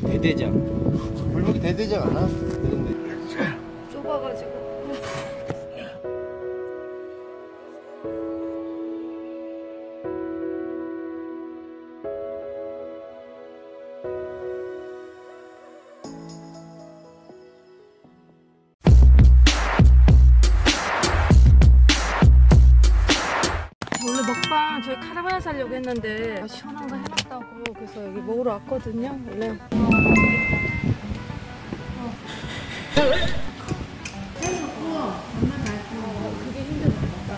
대대장. 골목이 대대장 아나? 좁아가지고. 원래 먹방 저희 카라반에 살려고 했는데 시원한 거 해놨다고 그래서 여기 먹으러 왔거든요. 원래 그게 힘들었다.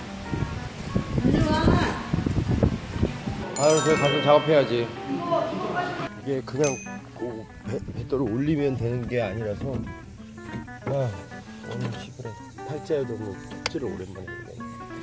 아유, 저기 가서 작업해야지. 이게 그냥 뱃돌을 올리면 되는 게 아니라서. 아, 오늘 시골에 팔자에도 뭐 톱질을 오랜만에 했네.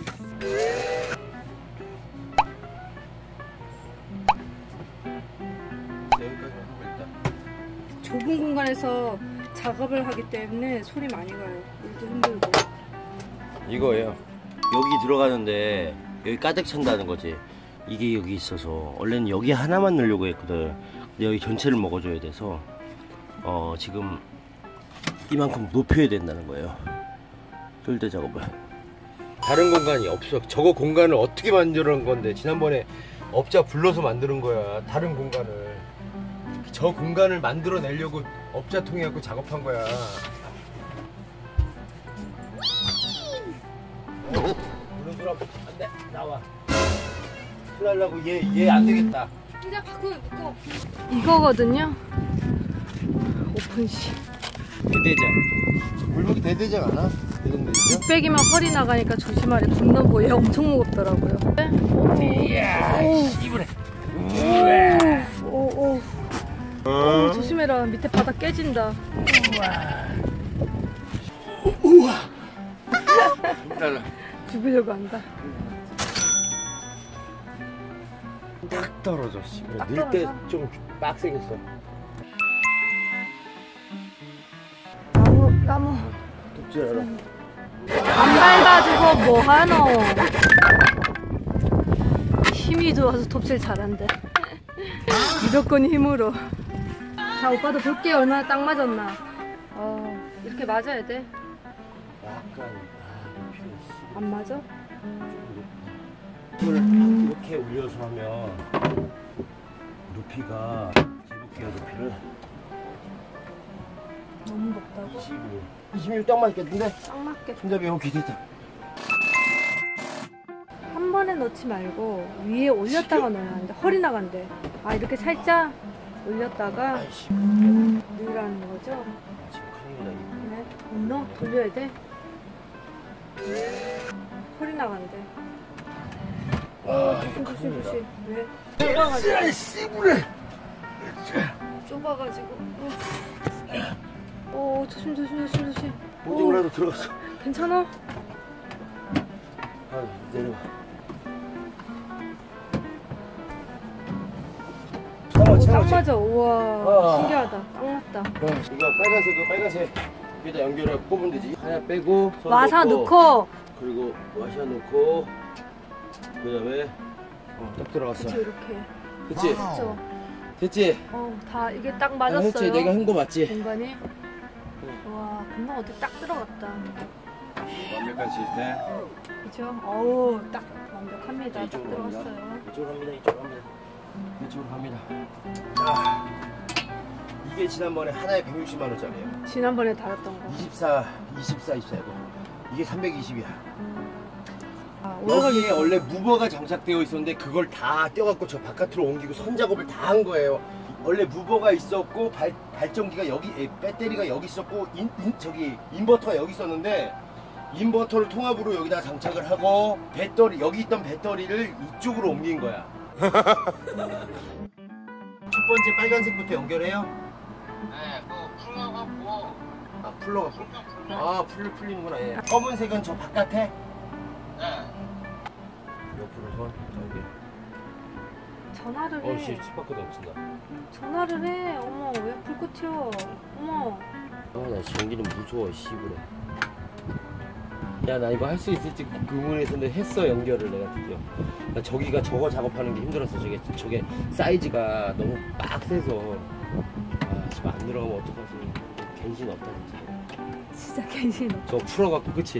여기까지만 하고 있다. 좁은 공간에서 작업을 하기 때문에 손이 많이 가요. 일도 힘들고. 이거예요. 여기 들어가는데 여기 가득 찬다는 거지. 이게 여기 있어서 원래는 여기 하나만 넣으려고 했거든. 근데 여기 전체를 먹어줘야 돼서 지금 이만큼 높여야 된다는 거예요. 쫄대 작업을. 다른 공간이 없어. 저거 공간을 어떻게 만들어 놓은 건데 지난번에 업자 불러서 만드는 거야. 다른 공간을. 저 공간을 만들어 내려고 업자 통해갖고 작업한 거야. 물러들어. 안돼. 나와. 풀하려고 얘 안 되겠다. 이제 바꾸고 묶어. 이거거든요. 오픈시. 대대장. 골목이 대대장 아나? 대동대장? 600이면 허리 나가니까 조심하래. 굽는 보에 엄청 무겁더라고요. 이야, 씨부래. 오, 조심해라. 밑에 바닥 깨진다. 우와. 죽으려고 한다. 딱 떨어져. 씨부래. 딱 넣을 때 떨어져? 좀 빡세겠어. 나무. 톱질하라. 안 밟아주고 뭐하노. 힘이 좋아서 톱질 잘한대. 무조건 힘으로. 자, 오빠도 볼게. 얼마나 딱 맞았나. 이렇게 맞아야 돼. 약간 안 맞아? 이걸 이렇게 올려서 하면 높이가 제복기가 높이를 너무 높다고? 26 딱 맞겠는데? 딱 맞게. 손잡이 여기 됐다. 한 번에 넣지 말고 위에 올렸다가 넣어야 하는데 허리 나간대. 아, 이렇게 살짝 올렸다가 아이씨. 넣으라는 거죠? 지금 큰일이다 이거. 네. 못 넣어? 돌려야 돼? 허리 나간대. 조심. 왜? 좁아가지고. 씨부래. 좁아가지고. 조심. 오줌이라도 들어갔어. 괜찮아? 아, 내려와. 딱 맞아. 우와, 신기하다. 딱 맞다. 이거 빨간색 여기다 연결해 꼽으면 되지. 하나 빼고 손 와사 넣고. 그리고 와샤 넣고 그다음에 딱 들어갔어. 그치, 이렇게. 됐지? 그쵸? 됐지? 다 이게 딱 맞았어요. 됐지? 내가 한 거 맞지? 공간이. 와, 금방 어떻게 딱 들어갔다. 완벽한 시스템. 그죠? 딱 완벽합니다. 딱 들어갔어요. 이쪽으로 갑니다. 자, 이게 지난번에 하나에 160만 원짜리예요. 지난번에 달았던 거. 24 이거. 이게 320이야. 오래 여기에 원래 무버가 장착되어 있었는데 그걸 다 떼어갖고 저 바깥으로 옮기고 선 작업을 다 한 거예요. 원래 무버가 있었고 발전기가 여기, 배터리가 여기 있었고 저기 인버터가 여기 있었는데 인버터를 통합으로 여기다 장착을 하고 배터리 여기 있던 배터리를 이쪽으로 옮긴 거야. 첫 번째 빨간색부터 연결해요? 네, 풀러갖고. 아, 풀러가. 풀리는구나. 예. 검은색은 저 바깥에? 네. 옆으로 손, 여기. 전화를 해. 스파크 넘친다. 전화를 해. 어머, 왜 불꽃 튀어? 어머. 나 전기는 무서워, 씨부래. 야, 나 이거 할 수 있을지 의문했었는데 했어, 연결을 내가 드디어. 나 저기가 저거 작업하는 게 힘들었어. 저게 사이즈가 너무 빡세서. 들어가면 어떡하지? 갱신 없다 진짜. 진짜 갱신 없어. 저거 풀어갖고 그치?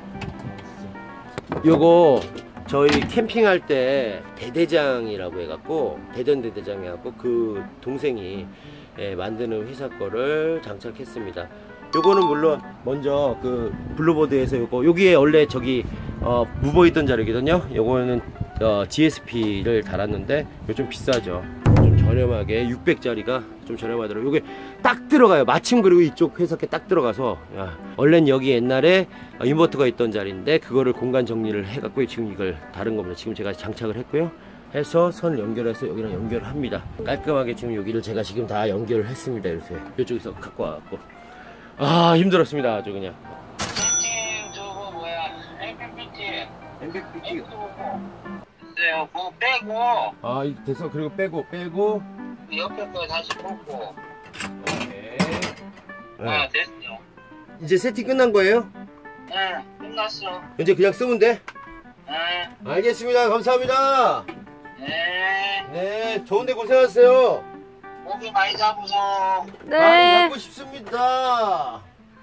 요거 저희 캠핑할 때 대대장이라고 해갖고 대전 대대장 해갖고 그 동생이 만드는 회사 거를 장착했습니다. 요거는 물론 먼저 그 블루보드에서 요거 여기에 원래 저기 묻어 있던 자리거든요. 요거는 GSP를 달았는데 이거 좀 비싸죠. 좀 저렴하게 600짜리가 좀 저렴하더라고요. 요게 딱 들어가요. 마침 그리고 이쪽 회사께 딱 들어가서 원래는 여기 옛날에 인버터가 있던 자리인데 그거를 공간 정리를 해갖고 지금 이걸 다른 겁니다. 지금 제가 장착을 했고요. 해서 선을 연결해서 여기랑 연결을 합니다. 깔끔하게 지금 여기를 제가 지금 다 연결을 했습니다. 이렇게 이쪽에서 갖고 와갖고 힘들었습니다. 아주 그냥. 세팅 저거 뭐야 MPPT MPPT 네, 그거 빼고 됐어. 그리고 빼고 옆에 거 다시 뽑고 오케이. 됐어. 이제 세팅 끝난 거예요? 네, 끝났어. 이제 그냥 쓰면 돼? 네, 알겠습니다. 감사합니다. 네. 네, 좋은데 고생하세요. 고기 많이 잡으소. 많이 네. 잡고 싶습니다.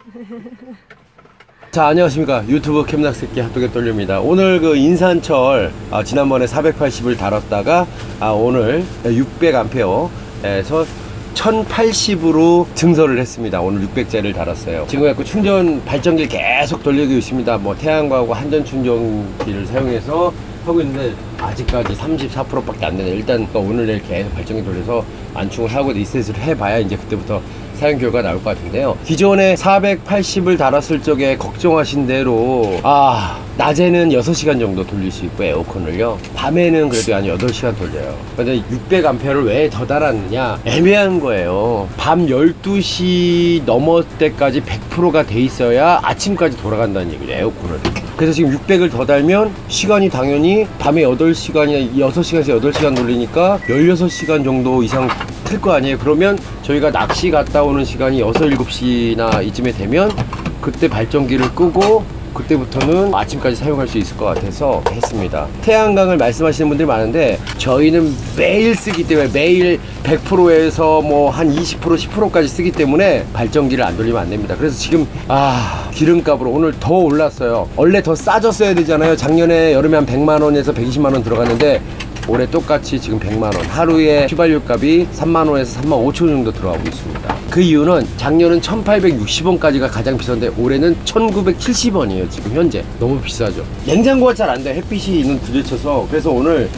자, 안녕하십니까. 유튜브 캠락새끼 핫도그 떨립니다. 오늘 그 인산철 지난번에 480을 달았다가 오늘 600A에서 1080으로 증설을 했습니다. 오늘 600짜리를 달았어요. 지금 갖고 충전 발전기를 계속 돌리고 있습니다. 뭐 태양광하고 한전 충전기를 사용해서 하고 있는데 아직까지 34%밖에 안 되네. 일단 오늘 내일 계속 발전기 돌려서 안충을 하고 리셋을 해봐야 이제 그때부터 사용 결과 나올 것 같은데요. 기존에 480을 달았을 적에 걱정하신 대로 낮에는 6시간 정도 돌릴 수 있고 에어컨을요, 밤에는 그래도 한 8시간 돌려요. 근데 600A를 왜 더 달았느냐, 애매한 거예요. 밤 12시 넘을 때까지 100%가 돼 있어야 아침까지 돌아간다는 얘기죠, 에어컨을. 그래서 지금 600을 더 달면 시간이 당연히 밤에 8시간이나 6시간에서 8시간 돌리니까 16시간 정도 이상 틀 거 아니에요. 그러면 저희가 낚시 갔다 오는 시간이 6, 7시나 이쯤에 되면 그때 발전기를 끄고 그때부터는 아침까지 사용할 수 있을 것 같아서 했습니다. 태양광을 말씀하시는 분들이 많은데 저희는 매일 쓰기 때문에 매일 100%에서 뭐 한 20%, 10%까지 쓰기 때문에 발전기를 안 돌리면 안 됩니다. 그래서 지금 기름값으로 오늘 더 올랐어요. 원래 더 싸졌어야 되잖아요. 작년에 여름에 한 100만원에서 120만원 들어갔는데 올해 똑같이 지금 100만원, 하루에 휘발유 값이 3만원에서 3만 5천 정도 들어가고 있습니다. 그 이유는 작년은 1860원까지가 가장 비싼데 올해는 1970원이에요 지금 현재. 너무 비싸죠. 냉장고가 잘 안 돼. 햇빛이 있는 부딪혀서. 그래서 오늘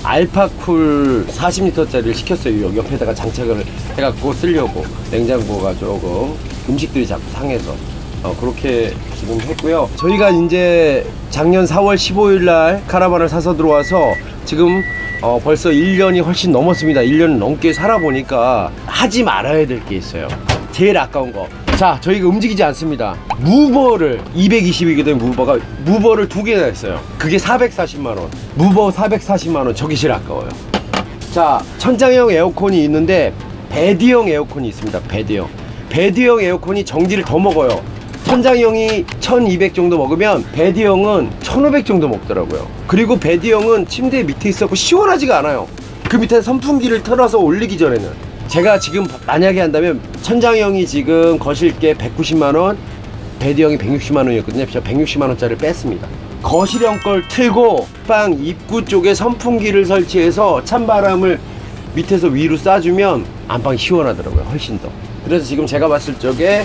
알파쿨 40L짜리를 시켰어요. 여기 옆에다가 장착을 해갖고 쓰려고. 냉장고가 조금 음식들이 자꾸 상해서 그렇게 지금 했고요. 저희가 이제 작년 4월 15일날 카라반을 사서 들어와서 지금 벌써 1년이 훨씬 넘었습니다. 1년 넘게 살아보니까 하지 말아야 될 게 있어요. 제일 아까운 거. 자, 저희가 움직이지 않습니다. 무버를 220이거든요. 무버를 2개나 했어요. 그게 440만원. 무버 440만원. 저게 제일 아까워요. 자, 천장형 에어컨이 있는데 배드형 에어컨이 있습니다. 배드형 에어컨이 전기를 더 먹어요. 천장형이 1200 정도 먹으면 배드형은 1500 정도 먹더라고요. 그리고 배드형은 침대 밑에 있었고 시원하지가 않아요. 그 밑에 선풍기를 틀어서 올리기 전에는. 제가 지금 만약에 한다면 천장형이 지금 거실게 190만원, 배드형이 160만원이었거든요. 제가 160만원짜리를 뺐습니다. 거실형 걸 틀고 방 입구 쪽에 선풍기를 설치해서 찬바람을 밑에서 위로 쏴주면 안방이 시원하더라고요. 훨씬 더. 그래서 지금 제가 봤을 적에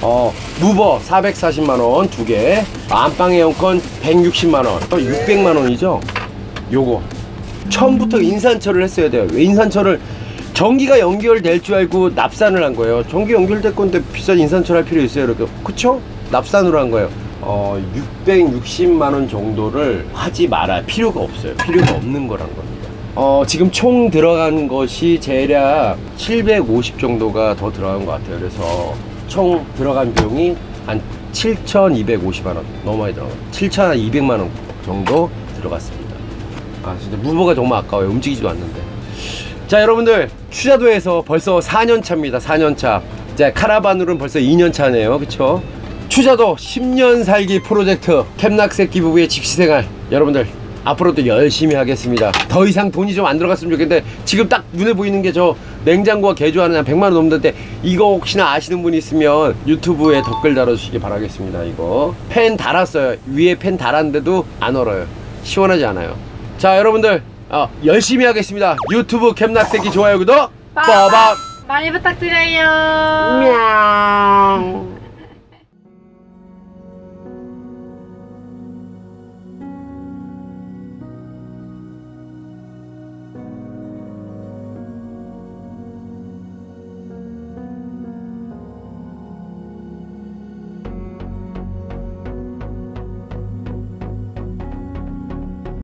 무버 440만원 2개, 안방 에어컨 160만원, 600만원이죠 요거. 처음부터 인산철을 했어야 돼요. 왜 인산철을, 전기가 연결될 줄 알고 납산을 한 거예요. 전기 연결될 건데 비싼 인산철 할 필요 있어요, 이렇게. 그쵸? 납산으로 한 거예요. 660만원 정도를 하지 말아야 필요가 없어요. 필요가 없는 거란 겁니다. 지금 총 들어간 것이 대략 750 정도가 더 들어간 것 같아요. 그래서 총 들어간 비용이 한 7,250만원 너무 많이 들어가요. 7,200만원 정도 들어갔습니다. 진짜 무버가 너무 아까워요. 움직이지도 않는데. 자, 여러분들, 추자도에서 벌써 4년차입니다 4년차. 이제 카라반으로는 벌써 2년차네요. 그쵸? 추자도 10년 살기 프로젝트 캠락새끼 부부의 집시생활, 여러분들 앞으로도 열심히 하겠습니다. 더 이상 돈이 좀 안 들어갔으면 좋겠는데 지금 딱 눈에 보이는 게 저 냉장고와 개조하는 한 100만 원 넘는데 이거 혹시나 아시는 분이 있으면 유튜브에 댓글 달아주시기 바라겠습니다. 이거 팬 달았어요. 위에 팬 달았는데도 안 얼어요. 시원하지 않아요. 자, 여러분들 열심히 하겠습니다. 유튜브 캠낙새끼 좋아요 구독 빠밤 많이 부탁드려요. 냥